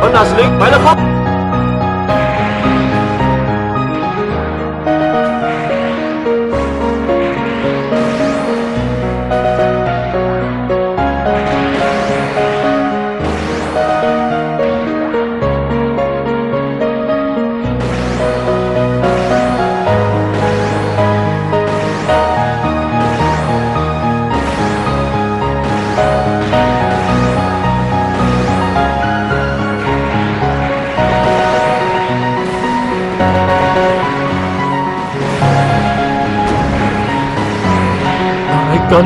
อนนาสลิกไปแล้วครับกัน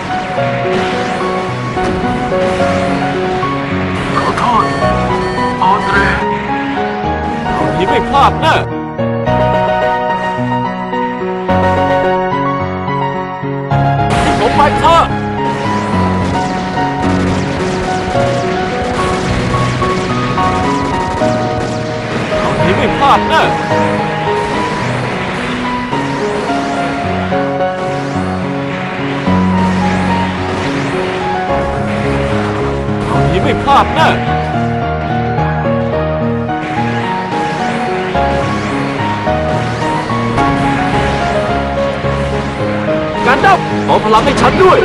ขอโทษออเดรนี่ไม่พลาดนะให้ผมไปเถอะนี่ไม่พลาดนะไม่พลาดนะการดับขอพลังให้ฉันด้วย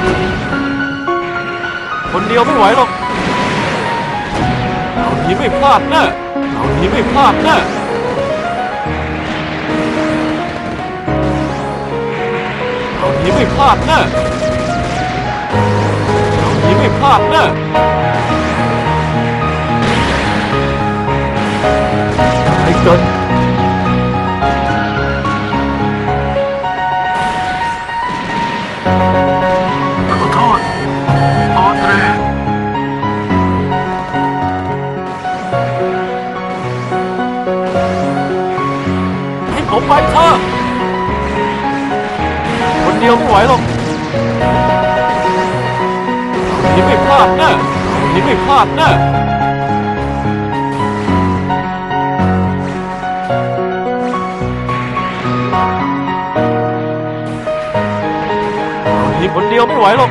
คนเดียวไม่ไหวหรอกเอานี้ไม่พลาดนะเอานี้ไม่พลาดนะเอานี้ไม่พลาดนะเอานี้ไม่พลาดนะกันขอโทษออเดรให้ผมไปเถอะคนเดียวไม่ไหวหรอกนี่ไม่พลาดนะนี่ไม่พลาดนะคนเดียวไม่ไหวหรอก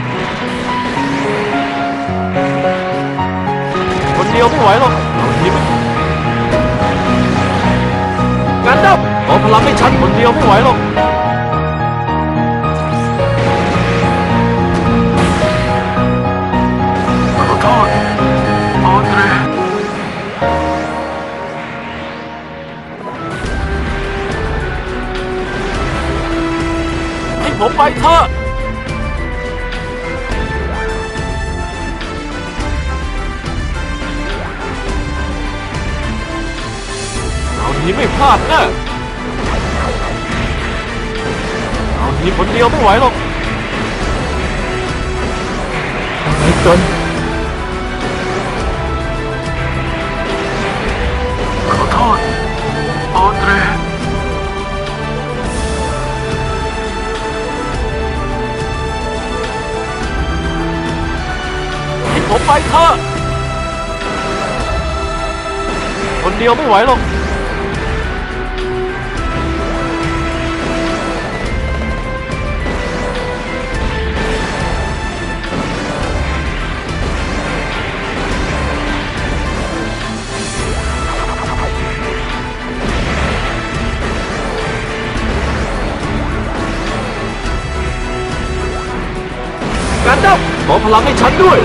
คนเดียวไม่ไหวหรอกนี่ไม่กันดับขอพลังให้ฉันคนเดียวไม่ไหวหรอกขอโทษออเดรให้ผมไปเถอะนี่ไม่พลาดนะเอานี่คนเดียวไม่ไหวหรอกอะไรกันขอโทษออเดรให้ผมไปเถอะคนเดียวไม่ไหวหรอกการดับขอพลังให้ฉันด้วย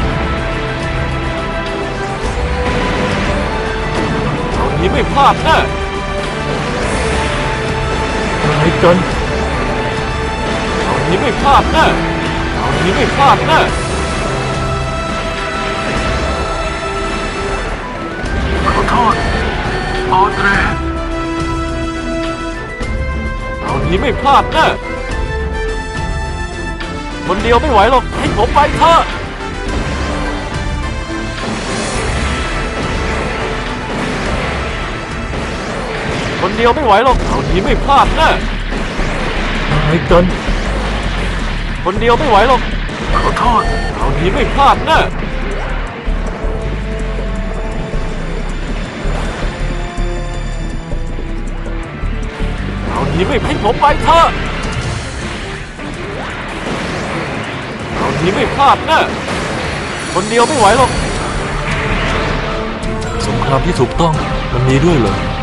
เอานี้ไม่พลาดนะอะไรกันเอานี้ไม่พลาดนะเอานี้ไม่พลาดนะขอโทษออเดรเอานี้ไม่พลาดนะคนเดียวไม่ไหวหรอกให้ผมไปเถอะคนเดียวไม่ไหวหรอกเอานี้ไม่พลาดนะอะไรกันคนเดียวไม่ไหวหรอกขอโทษเอานี้ไม่พลาดนะเอานี้ไม่ให้ผมไปเถอะเอานี้ไม่พลาดนะคนเดียวไม่ไหวหรอกสงคงครามที่ถูกต้องมันมีด้วยเหรอ